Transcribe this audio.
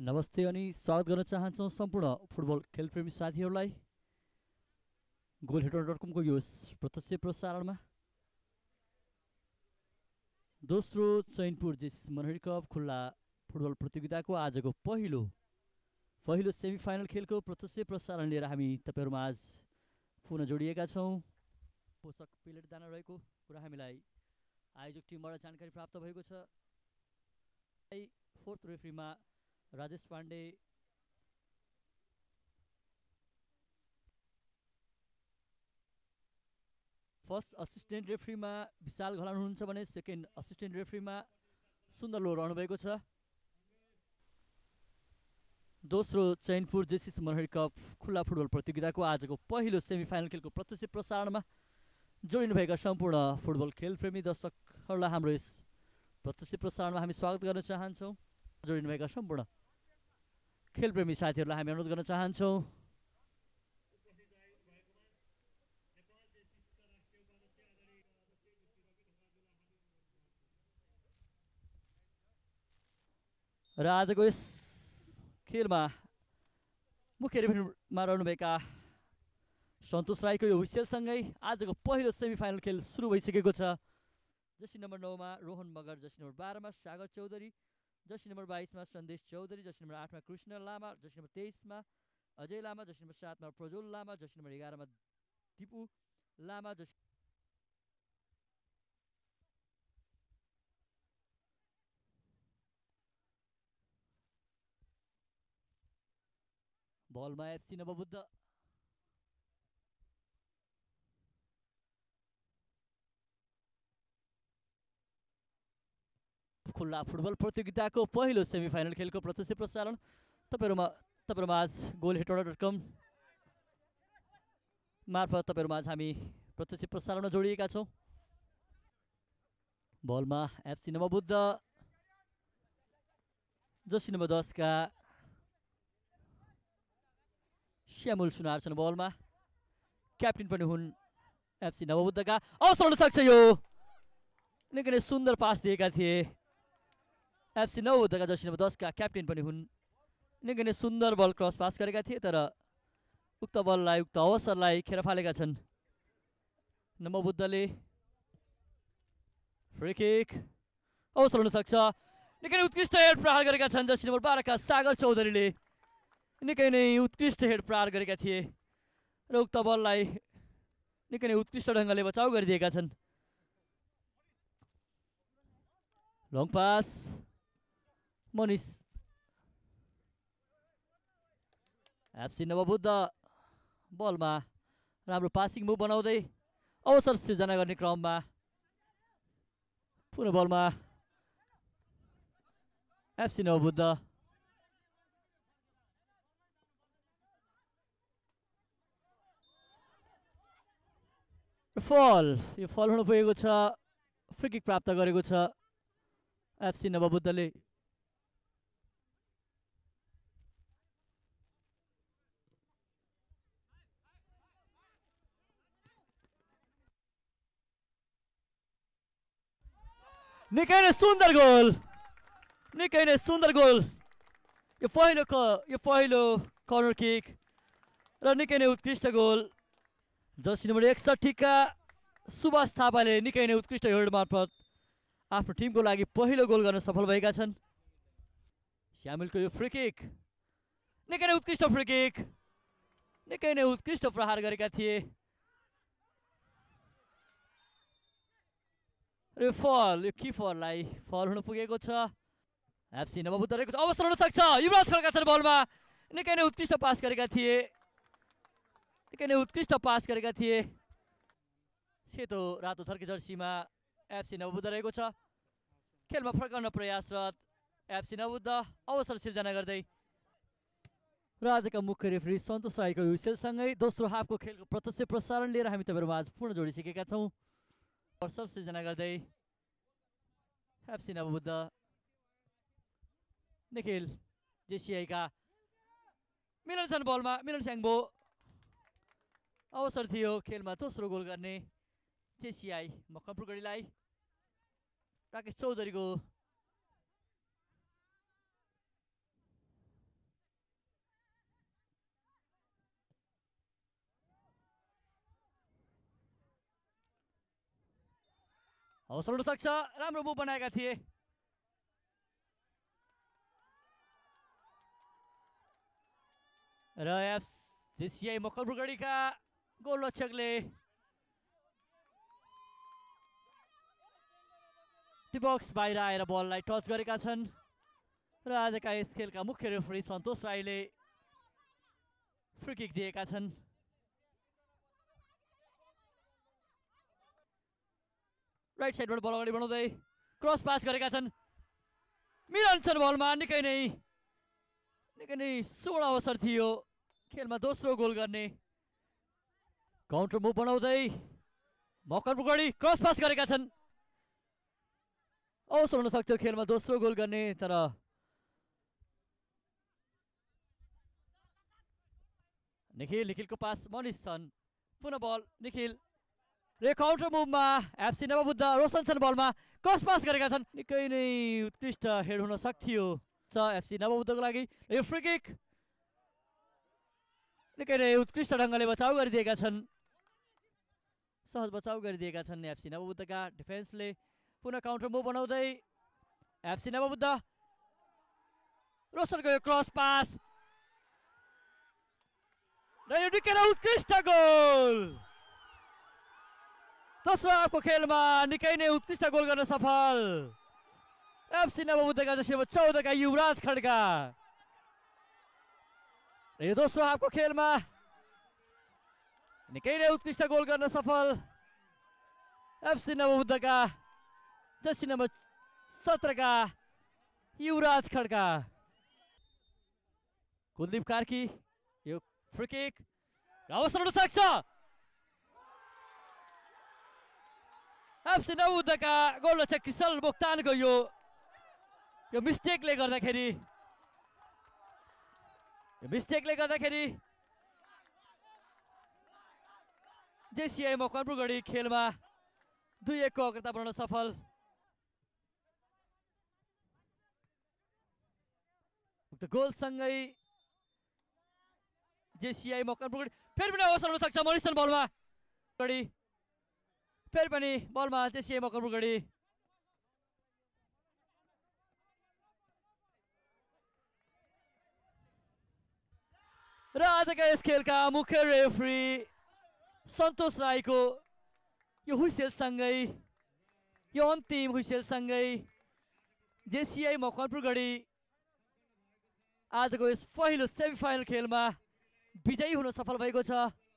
नमस्ते अनि स्वागत गर्न चाहन्छौँ सम्पूर्ण फुटबल खेलप्रेमी साथीहरूलाई। गोलहेडर.com को यो प्रत्यक्ष प्रसारणमा दोस्रो चैनपुर जेसिस मनहरी कप खुल्ला फुटबल प्रतियोगिताको आजको पहिलो सेमिफाइनल खेलको प्रत्यक्ष प्रसारण लिएर हामी तपाईहरुमा आज पुनः जोडिएका छौँ। पोषक प्लेट दाना रहेको कुरा हामीलाई आयोजक टिमबाट जानकारी प्राप्त भएको छ। फोर्थ रेफरीमा राजेश पाण्डे, फर्स्ट असिस्टेन्ट रेफरीमा विशाल घलान हुनुहुन्छ भने सेकेन्ड असिस्टेन्ट रेफरीमा सुन्दर लो रहनु भएको छ। दोस्रो चैनपुर जेसिस मनहरी कप खुल्ला फुटबल प्रतियोगिताको आजको पहिलो सेमिफाइनल खेलको प्रत्यक्ष प्रसारणमा जोडिनुभएका सम्पूर्ण फुटबल खेलप्रेमी दर्शकहरूलाई हाम्रो यस प्रत्यक्ष प्रसारणमा हामी स्वागत गर्न चाहन्छौँ। जोडिनुभएका सम्पूर्ण खेलप्रेमी साथीहरूलाई हामी अनुरोध गर्न चाहन्छौँ र आजको यस खेलमा मुख्य रेफरीमा रहनुभएका सन्तोष राईको यो हुइसेलसँगै आजको पहिलो सेमिफाइनल खेल सुरु भइसकेको छ। जर्सी नम्बर 9 मा रोहन मगर, जर्सी नम्बर 12 मा सागर चौधरी, जर्सी नम्बर 22 मा सन्देश चौधरी, जर्सी नम्बर 8 मा कृष्ण लामा, जर्सी नम्बर 23 मा अजय लामा, जर्सी नम्बर 7 मा प्रज्वल लामा, जर्सी नम्बर 11 मा दिपु लामा, बलमा एफसी नवबुद्ध खुल्ला फुटबल प्रतियोगिताको पहिलो सेमिफाइनल खेलको प्रत्यक्ष प्रसारण तपाईहरुमा आज गोलहेडर.com मार्फत तपाईहरुमा आज हामी प्रत्यक्ष प्रसारणमा जोडिएका छौँ। बलमा एफसी नवबुद्ध, जर्सी नम्बर 10 का श्यामुल सुनार छन् बलमा, क्याप्टेन पनि हुन् एफसी नवबुद्धका। अवसर हुन सक्छ, यो निकै नै सुन्दर पास दिएका थिए एफसी नवबुद्धका जर्सी नम्बर 10 का क्याप्टेन पनि हुन्। निकै नै सुन्दर बल क्रस पास गरेका थिए तर उक्त बललाई उक्त अवसरलाई खेर फालेका छन् नवबुद्धले। फ्री किक अवसर हुन सक्छ, निकै नै उत्कृष्ट हेड प्रहार गरेका छन् जर्सी नम्बर 12 का सागर चौधरीले। निकै नै उत्कृष्ट हेड प्रहार गरेका थिए र उक्त बललाई निकै नै उत्कृष्ट ढङ्गले बचाउ गरिदिएका छन्। Long pass Manish, FC Navabuddha बलमा राम्रो पासिङ मुभ बनाउँदै अवसर सृजना गर्ने क्रममा पुनः बलमा एफसी नवबुद्ध। यो फल हुन पुगेको छ, फ्री किक प्राप्त गरेको छ एफसी नवबुद्धले। निकै नै सुन्दर गोल, निकै नै सुन्दर गोल। यो पहिलो कर्नर किक र निकै नै उत्कृष्ट गोल। जर्सी नम्बर 61 का सुभाष थापाले निकै नै उत्कृष्ट हेड मार्फत आफ्नो टिमको लागि पहिलो गोल गर्न सफल भएका छन्। श्यामिलको यो फ्री किक निकै नै उत्कृष्ट फ्री किक, निकै नै उत्कृष्ट प्रहार गरेका थिए र यो किपरलाई फल हुन पुगेको छ। एफसी नवबुद्ध रहेको छ, अवसर हुन सक्छ, युवराज खड्का छन् बलमा। निकै नै उत्कृष्ट पास गरेका थिए, निकै नै उत्कृष्ट पास गरेका थिए। सेतो रातो थर्के जर्सीमा एफसी नवबुद्ध रहेको छ। खेलमा फर्काउन प्रयासरत एफसी नवबुद्ध अवसर सिर्जना गर्दै र आजका मुख्य रेफरी सन्तोष राईको हुइसेलसँगै दोस्रो हाफको खेलको प्रत्यक्ष प्रसारण लिएर हामी तपाईहरुमा आज पुनः जोडिसकेका छौँ। अवसर सिर्जना गर्दै एफसी नवबुद्ध, निखिल जेसीआई का मिलन छन् बलमा, मिलन स्याङ्बो। अवसर थियो खेलमा दोस्रो गोल गर्ने जेसीआई मकमपुरगढीलाई। राकेश चौधरीको अवसर हुन सक्छ, राम्रो मुभ बनाएका थिए। र एफसीसीआई मकवानपुरगढीका गोलरक्षकले बक्स बाहिर आएर बललाई टच गरेका छन् र आजका यस खेलका मुख्य रेफरी सन्तोष राईले फ्री किक दिएका छन्। राइट साइडबाट बल अगाडि बढाउँदै क्रस पास गरेका छन्, मिलन्छन् बलमा। निकै नै सुवर्ण अवसर थियो खेलमा दोस्रो गोल गर्ने। काउन्टर मुभ बनाउँदै मकवानपुरगढी क्रस पास गरेका छन्, अवसर हुन सक्थ्यो खेलमा दोस्रो गोल गर्ने, तर निखिलको पास मनिष छन्, पुनः बल निखिल रे काउन्टर मुभमा एफसी नवबुद्ध रोशन छन् बलमा, क्रस पास गरेका छन्, निकै नै उत्कृष्ट हेड हुन सक्थ्यो एफसी नवबुद्धको लागि। यो फ्री किक निकै नै उत्कृष्ट ढङ्गले बचाउ गरिदिएका छन्, सहज बचाउ गरिदिएका छन् एफसी नवबुद्धका डिफेन्सले। पुनः काउन्टर मुभ बनाउँदै एफसी नवबुद्ध, रोशनको यो क्रस पास र यो निकै नै उत्कृष्ट गोल। दोस्रो हाफको खेलमा निकै नै उत्कृष्ट गोल गर्न सफल एफसी नवबुद्धका जसमा 14 का युवराज खड्का। र यो दोस्रो हाफको खेलमा निकै नै उत्कृष्ट गोल गर्न सफल एफसी नवबुद्धका जर्सी नम्बर 17 का युवराज खड्का। कुलदीप कार्की यो फ्री किक अवसर हुन सक्छ, एफसी नवबुद्धका गोलरक्षक किशल मोक्तानको यो मिस्टेकले गर्दाखेरि जेसीआई मकवानपुरगढी खेलमा 2-1 को अग्रता बनाउन सफल। उक्त गोलसँगै जेसीआई मकवानपुरगढी फेरि पनि अवसर हुन सक्छ, मनिसन बलमा फेरि पनि बलमा जेसीआई मकवानपुरगढी। र आजका यस खेलका मुख्य रेफरी सन्तोष राईको यो हुइसेलसँगै, यो अन्तिम हुइसेलसँगै जेसीआई मकवानपुरगढी आजको यस पहिलो सेमिफाइनल खेलमा विजयी हुन सफल भएको छ।